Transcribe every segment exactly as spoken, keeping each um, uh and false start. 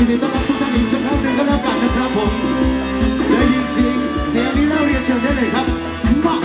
นดีต้อนรับทุกท่านอีกสักครั้งหนึ่งก็แล้วกันนะครับผมได้ยินเสียงเสียงนี้แล้วเรียนเชิญได้เลยครับมา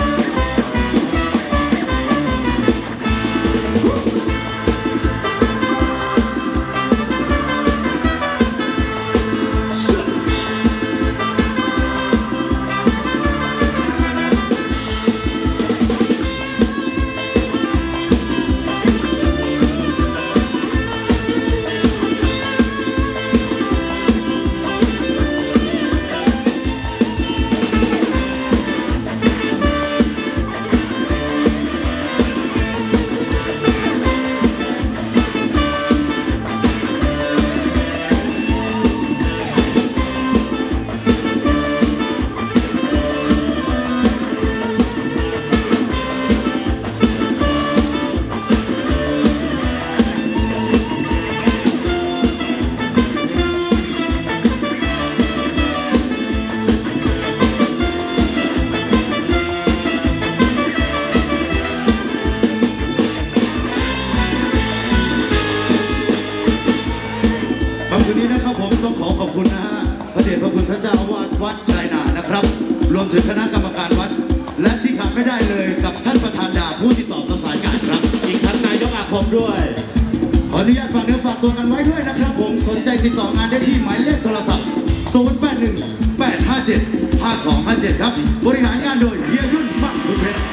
คืนนี้นะครับผมต้องขอขอบคุณนะฮะพระเดชพระคุณพระเจ้าอาวาสวัดชายนานะครับรวมถึงคณะกรรมการวัดและที่ขาดไม่ได้เลยกับท่านประธานดาผู้ที่ตอบประสานงานครับอีกทั้งนายกอาคมด้วยขออนุญาตฝากเนื้อฝากตัวกันไว้ด้วยนะครับผมสนใจติดต่องานได้ที่หมายเลขโทรศัพท์ศูนย์ แปด หนึ่ง แปด ห้า เจ็ด ห้า สอง ห้า เจ็ดครับบริหารงานโดยเฮียยุ่นมากบุญเพชร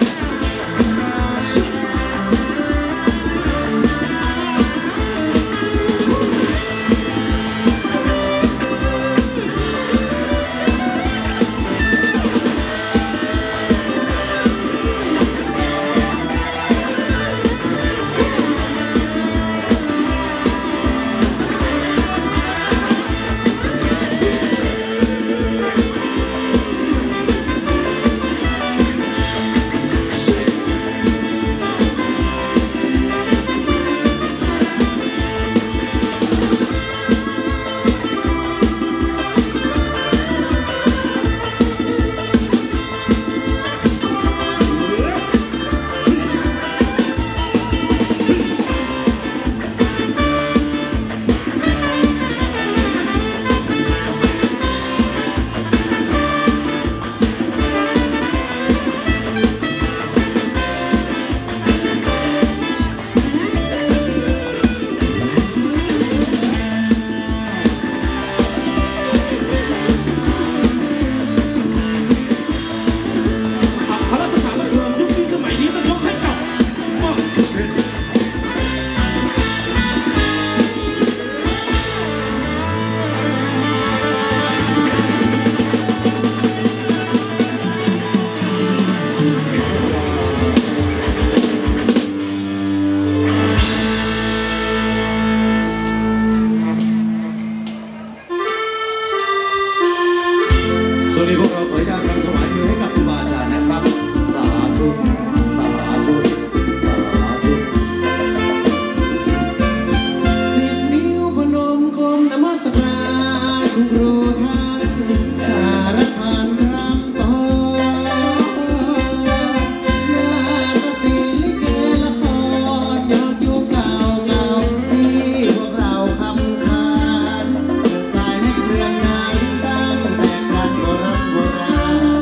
โ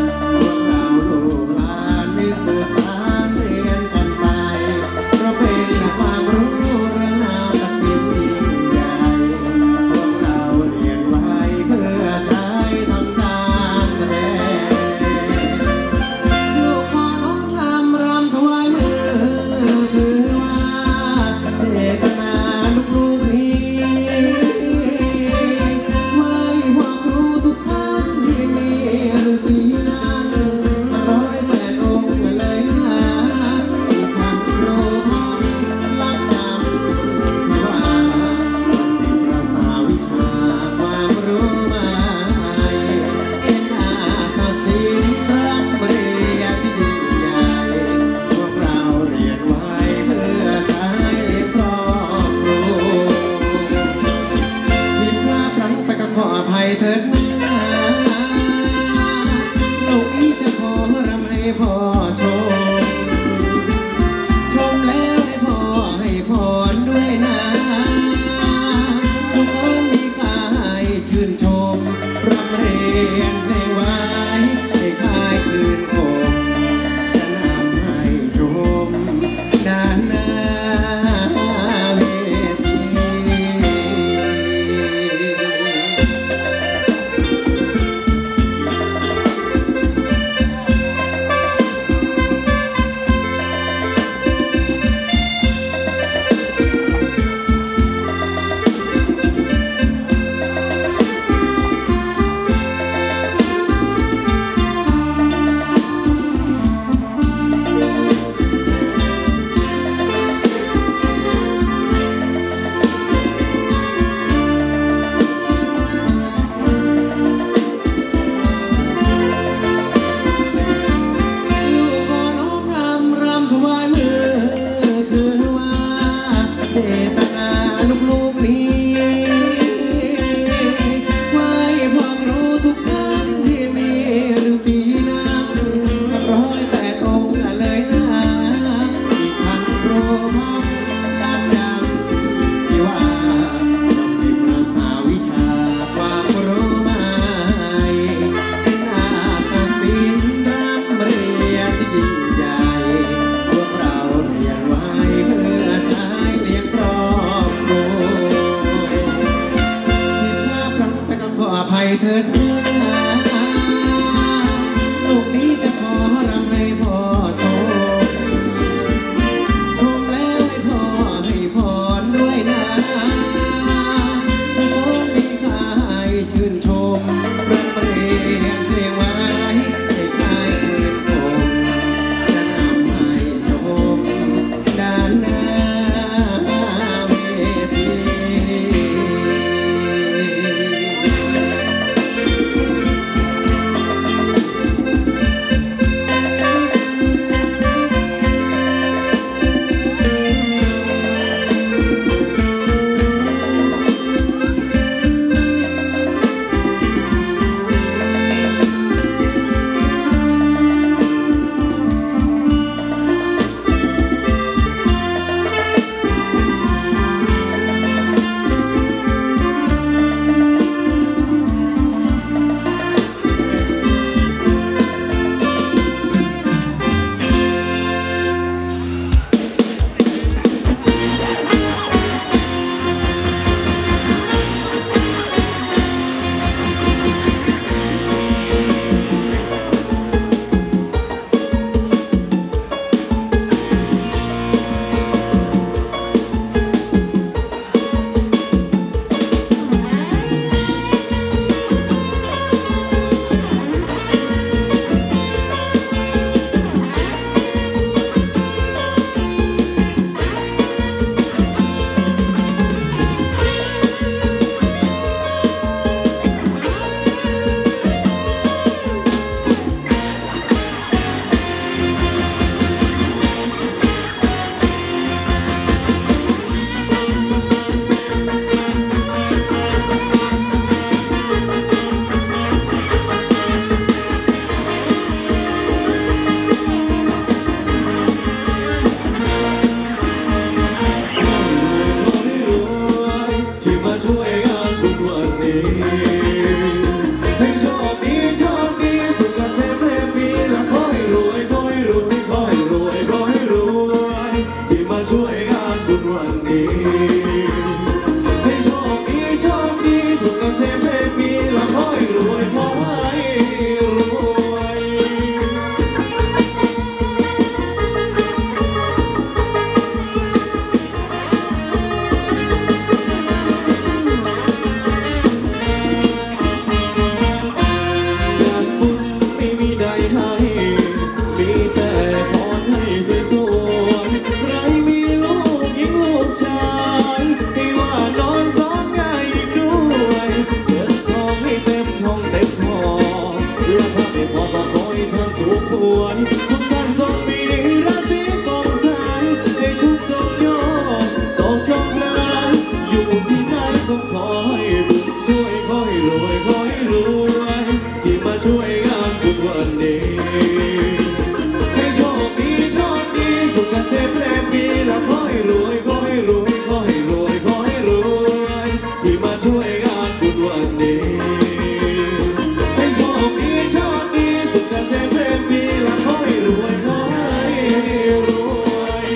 พรก็ขอให้ท่านถูกหวยทุกท่านจงมีราศีปองใสให้ทุกจงโยกสองจงลาอยู่ที่ไหนก็ขอให้บุญช่วยขอให้รวยขอให้รวยที่มาช่วยงานบุญวันนี้ให้โชคดีโชคดีสุขเกษมแรงปีและขอให้รวยขอให้รวยขอให้รวยขอให้รวยที่มาช่วยงานบุญวันนี้ให้โชคดีโชคดีสุขเกษมแรงปีและขอให้รวยขอให้รวย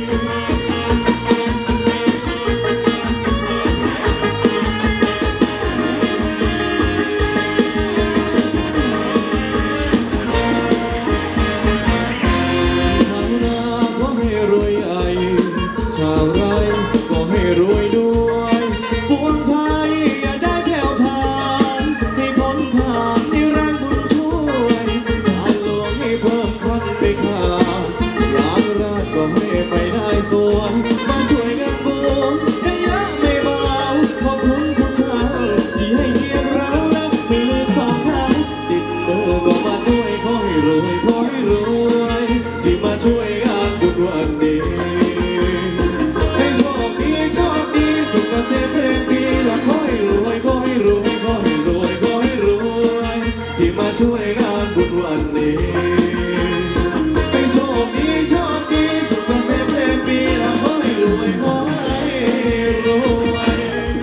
ชาวไร่ก็ให้รวยด้วยปวงภัยอย่าได้แผ่วผ่านให้พ้นผ่านในแรงบุญช่วยการหลวงให้เพิ่มขั้นไปขาดร้านราชก็ให้ไปได้สวยมาช่วยงานบุญกันเยอะไม่เบาขอบคุณทุกท่านที่ให้เกียรติเราและไม่ลืมสองทางติดมือก็มาด้วยขอให้รวยขอให้รวยที่มาช่วยงานบุญวันนี้สุขเกษมเรียงปีและขอให้รวยขอให้รวยขอให้รวยขอให้รวยที่มาช่วยงานบุญวันนี้ให้โชคดีโชคดีสุขเกษมเรียงปีและขอให้รวยขอให้รวย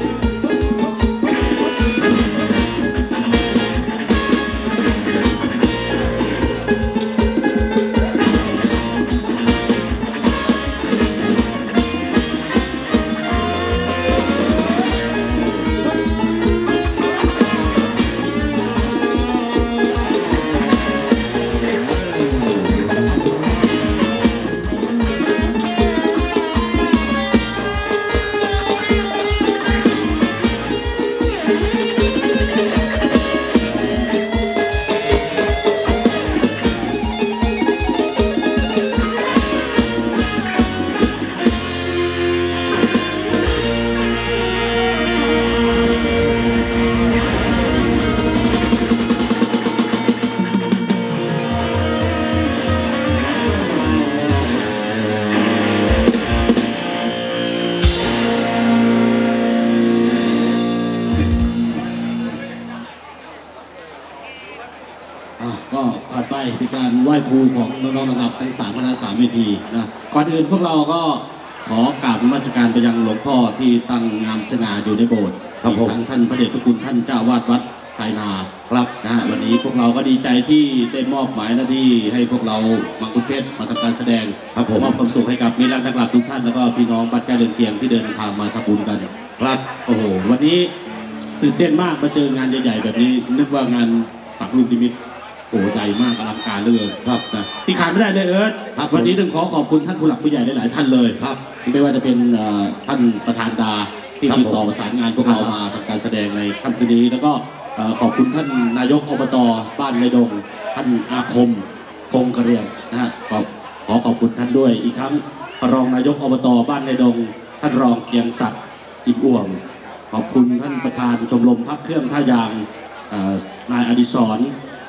ก็ผ่านไปเป็นการไหว้ครูของน้องๆนะครับทั้งสามคณะสามเวทีนะก่อนอื่นพวกเราก็ขอกราบนมัสการไปยังหลวงพ่อที่ตั้งงามสง่าอยู่ในโบสถ์ทั้งท่านพระเดชพระคุณท่านเจ้าวาดวัดไทยนาครับนะฮะวันนี้พวกเราก็ดีใจที่ได้มอบหมายหน้าที่ให้พวกเรามังคุดเพชรมาทำการแสดงมอบความสุขให้กับมิตรรักนักหลับทุกท่านแล้วก็พี่น้องบ้านใกล้เรือนเคียงที่เดินทางมาทำบุญกันครับโอ้โหวันนี้ตื่นเต้นมากมาเจองานใหญ่ๆแบบนี้นึกว่างานปักลูกนิมิตโอ้ใหญ่มากอลังการเลยครับนะที่ขาดไม่ได้เลยเอิร์ธวันนี้ต้องขอขอบคุณท่านผู้หลักผู้ใหญ่หลายๆท่านเลยครับไม่ว่าจะเป็นท่านประธานดาที่ติดต่อประสานงานพวกเรามาทำการแสดงในค่ำคืนนี้แล้วก็ขอบคุณท่านนายกอบตบ้านในดงท่านอาคมคงกระเรียงนะฮะขอขอขอบคุณท่านด้วยอีกครั้งรองนายกอบตบ้านในดงท่านรองเกียงศักดิ์อิ่มอ่วงขอบคุณท่านประธานชมรมพักเครื่องท่ายางนายอดิศร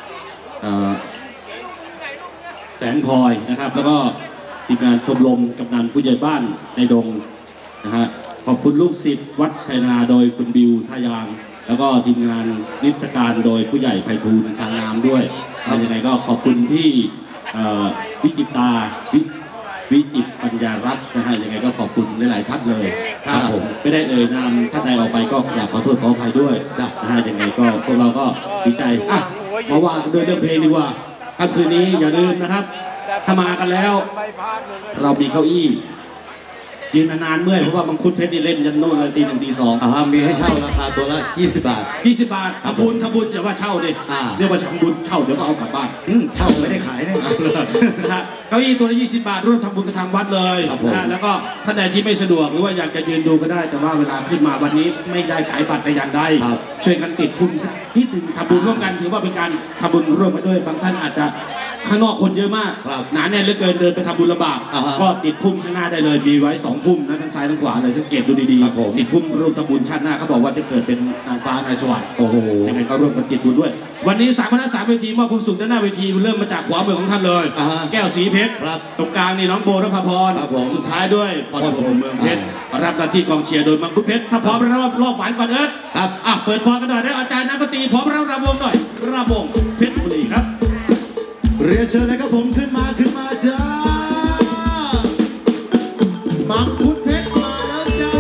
แสงพลอยนะครับแล้วก็ทีมงานชมรมกำนันผู้ใหญ่บ้านในดงนะฮะขอบคุณลูกศิษย์วัดไทยนาโดยคุณบิวท่ายางแล้วก็ทีมงานนิทรรศการโดยผู้ใหญ่ไพฑูรย์ชางงามด้วยยังไงก็ขอบคุณที่วิจิตาวิวิจิตปัญญารัตน์นะฮะยังไงก็ขอบคุณหลายๆท่านเลยถ้าผมไม่ได้เอ่ยนามท่านใดออกไปก็อยากขอโทษขออภัยด้วยนะฮะยังไงก็พวกเราก็ดีใจอ่ะมาว่ากันด้วยเรื่องเพลงดีกว่าค่ำคืนนี้อย่าลืมนะครับถ้ามากันแล้วเรามีเก้าอี้ยืนนานๆเมื่อยเพราะว่ามังคุดเพชรนี่เล่นยันโน่นเลยตีหนึ่งตีสองอ่ามีให้เช่าราคาตัวละยี่สิบบาทยี่สิบบาททำบุญทำบุญอย่าว่าเช่าดิเรียกว่าทำบุญเช่าเดี๋ยวก็เอากลับบ้านเช่าไม่ได้ขายเนี่ยเก้าอี้ตัวละยี่สิบบาทร่วมทำบุญกับทางวัดเลยนะแล้วก็ท่านใดที่ไม่สะดวกหรือว่าอยากจะยืนดูก็ได้แต่ว่าเวลาขึ้นมาวันนี้ไม่ได้ขายบัตรแต่อย่างใดช่วยกันติดพุ่มสักนิดหนึ่งทำบุญร่วมกันถือว่าเป็นการทำบุญร่วมกันด้วยบางท่านอาจจะข้างนอกคนเยอะมากครับหนาแน่นเหลือเกินเดินไปทำบุญลำบากอ่าฮะก็ติดพุ่มข้างหน้าได้เลยมีไว้สองพุ่มนะทั้งซ้ายทั้งขวาเลยสังเกตดูดีครับผมๆติดพุ่มร่วมทำบุญชาติหน้าเขาบอกว่าจะเกิดเป็นนางฟ้านายสวรรค์โอ้โหยังไงก็ร่วมกันติดบุญด้วย วันนี้สามคณะสามเวทีมอบความสุขด้านหน้าเวทีเริ่มมาจากขวามือของท่านเลยอ่าฮะแก้วสีเพชรครับตรงกลางนี่น้องโบรพพรครับผมสุดท้ายด้วยปอปอดผมผมเมืองเพชรรับหน้าที่กองเชียร์โดยมังคุดเพชรถ้าพร้อมแล้วรอบหวานก่อนเอิร์ธครับอ่ะเปิดฟอร์กันหน่อยได้อาจารย์นักดนตรีพร้อมแล้วรำวงหน่อยรำวงเพชรบุรีครับเรียนเชิญเลยครับผมขึ้นมาขึ้นมาจ้ามังคุดเพชรมาแล้วจ้า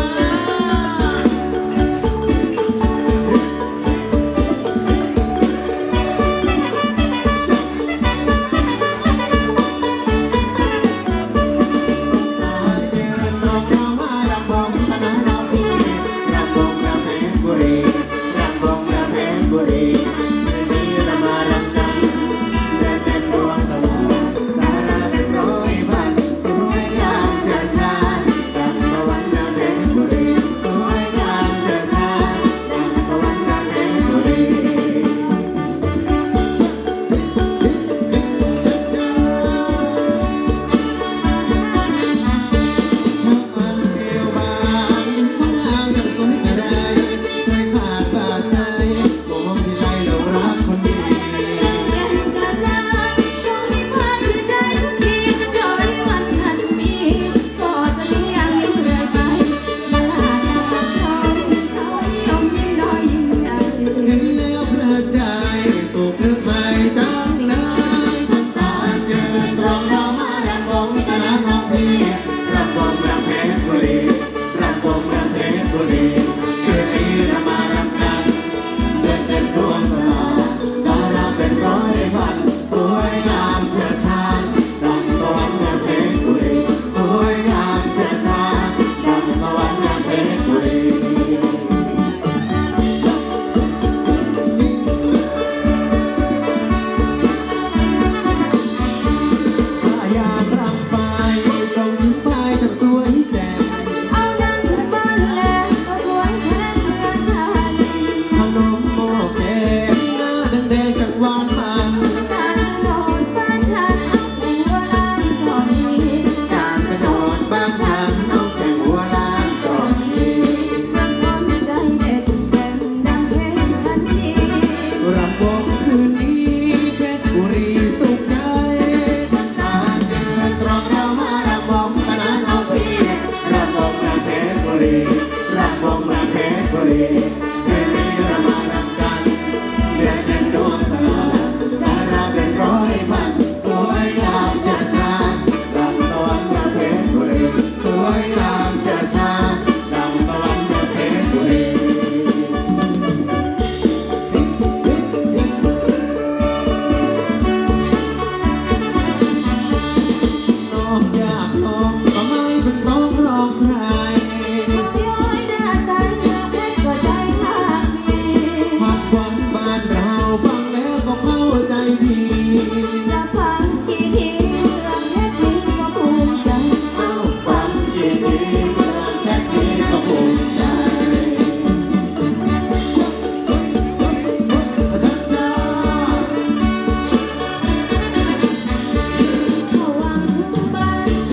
ฉ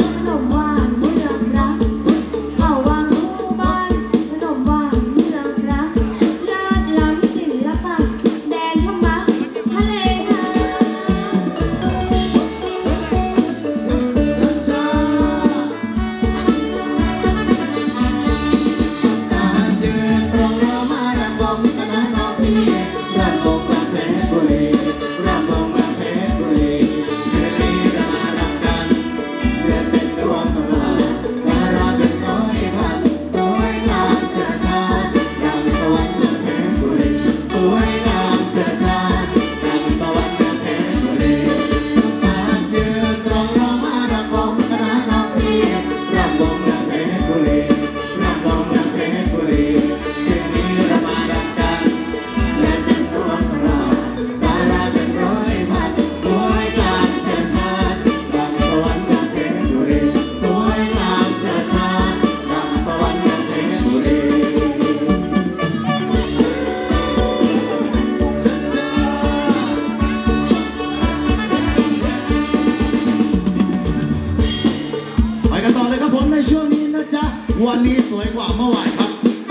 วันนี้สวยกว่าเมื่อวานครับไป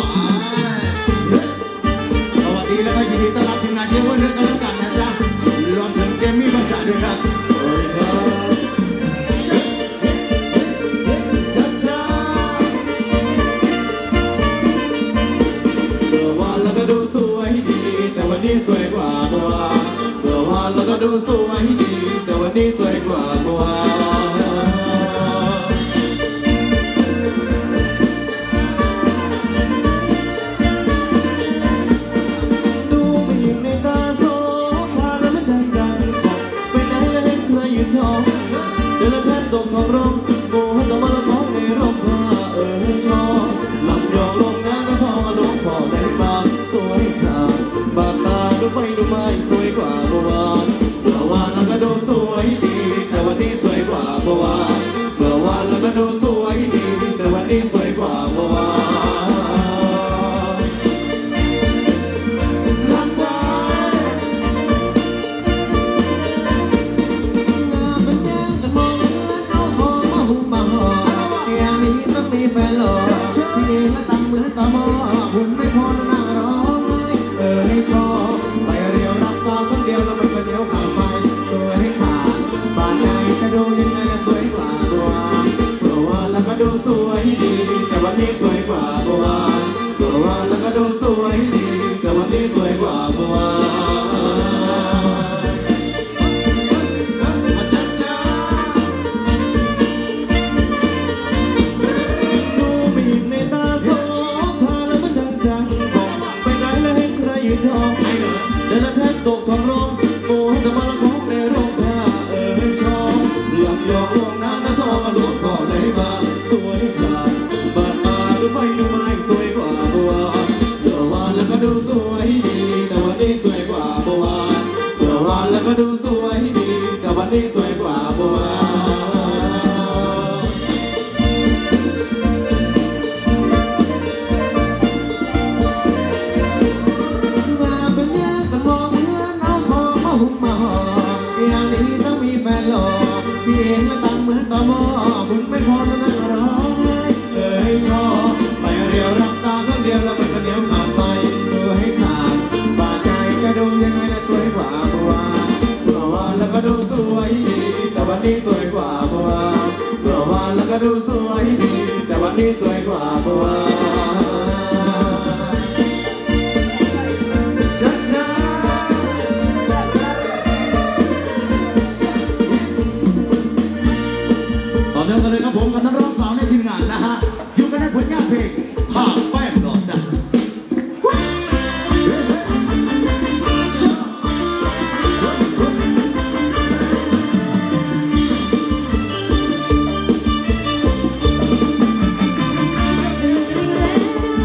สวัสดีแล้วก็ยินดีต้อนรับทีมงานเจ้าวันเลือกกันแล้วกันนะจ๊ะรวมถึงเจมี่บางสายด้วยครับสวัสดีครับช้าช้าเมื่อวานเราก็ดูสวยดีแต่วันนี้สวยกว่าเมื่อวานเมื่อวานเราก็ดูสวยดีแต่วันนี้สวยกว่าเมื่อวานเดือนละแทนตกของร้องโมหะตะวันละของในร่มผ้าเออชอบลำยองลงน้ำน้ำทองมาลงพอในบางสวยขาดบาดตาดูไปดูไม่สวยกว่าเมื่อวานเมื่อวานเราก็ดูสวยดีแต่วันนี้สวยกว่าเมื่อวานเมื่อวานเราก็ดูสวยดีแต่วันนี้สวยกว่าเมื่อวานแฟนหล่อพี่เองและตั้งมือตามอหุ่นไม่พอหน้าร้องเออให้ชอบไปเรียวรักสาวคนเดียวแล้วมันก็เดียวขาดไปสวยให้ขาดบาดใจจะดูยังไงล่ะสวยกว่าเมื่อวานเมื่อวานแล้วก็ดูสวยดีแต่วันนี้สวยกว่าเมื่อวานเมื่อวานแล้วก็ดูสวยดีแต่วันนี้สวยกว่าเมื่อวานเดินละแทบตกทองร้องโมหะตะวันละของในร่มผ้าเออชอบลำยองลงน้ำน้ำทองมาลวงก่อนได้มาสวยขาดบาดตาดูไปดูมาสวยกว่าเมื่อวานเมื่อวานแล้วก็ดูสวยดีแต่วันนี้สวยกว่าเมื่อวานเมื่อวานแล้วก็ดูสวยดีแต่วันนี้สวยกว่าเมื่อวานพี่เองและตั้งเหมือนตอมอคุณไม่พอจะนั่งร้องเออให้ชอบไปเรียวรักษาคนเดียวแล้วมันก็เดียวขาดไปเออให้ขาดบาดใจจะดูยังไงล่ะสวยกว่าเมื่อวานเมื่อวานแล้วก็ดูสวยดีแต่วันนี้สวยกว่าเมื่อวานเมื่อวานแล้วก็ดูสวยดีแต่วันนี้สวยกว่าเมื่อวานเริ่มกันเลยครับผมกับนักร้องสาวในทีมงานนะฮะอยู่กันในผลงานเพลงทาแป้งดอกจันเ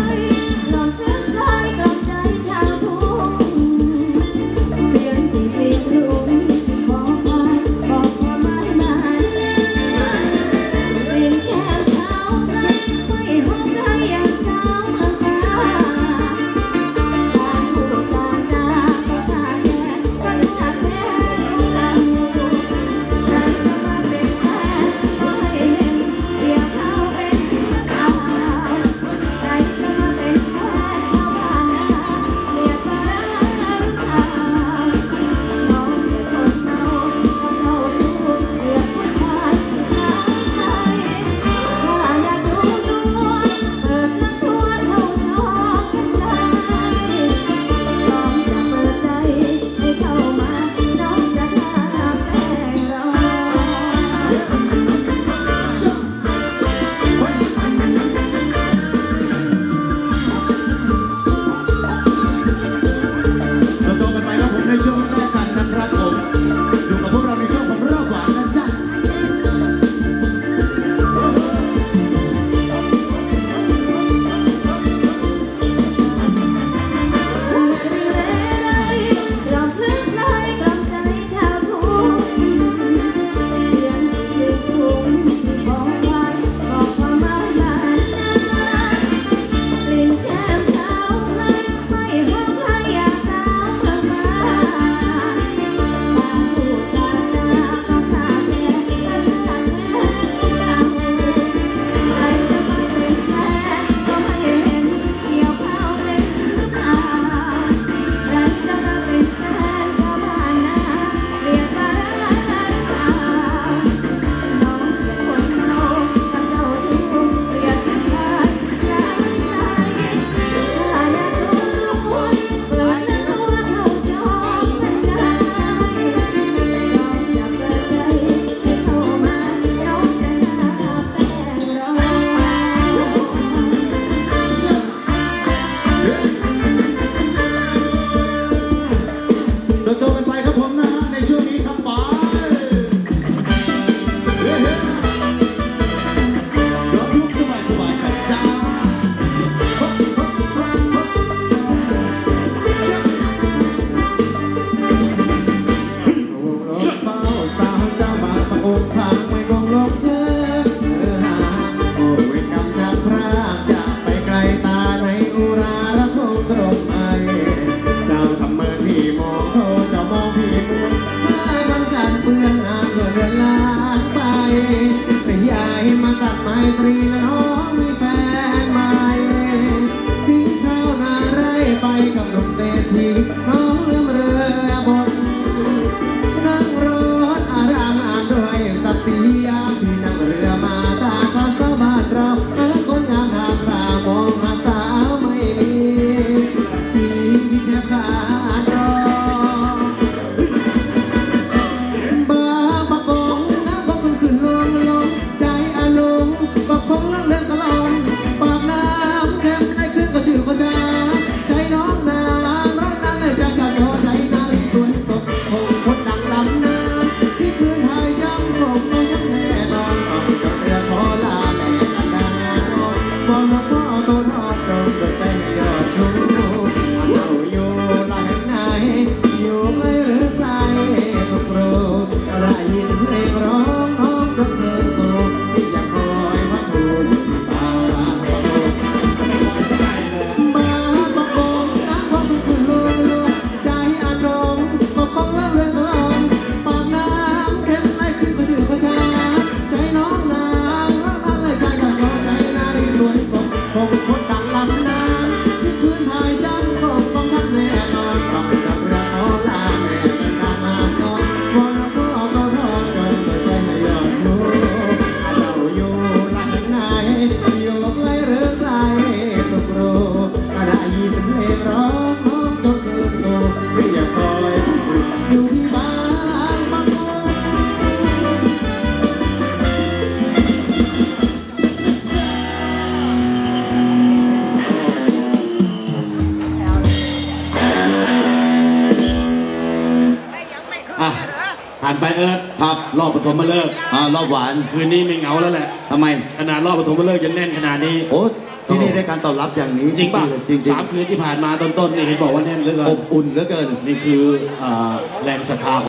อ่ะผ่านไปเอิร์ธครับรอบปฐมฤกษ์อ่ารอบหวานคืนนี้ไม่เหงาแล้วแหละทำไมขนาดรอบปฐมฤกษ์ยังแน่นขนาดนี้โอ้ที่นี่ได้การตอบรับอย่างนี้จริงป่ะจริงๆสามคืนที่ผ่านมาต้นๆนี่เห็นบอกว่าแน่นเหลือเกิอน บอุ่นเหลือเกินนี่คืออ่าแรงศรัทธา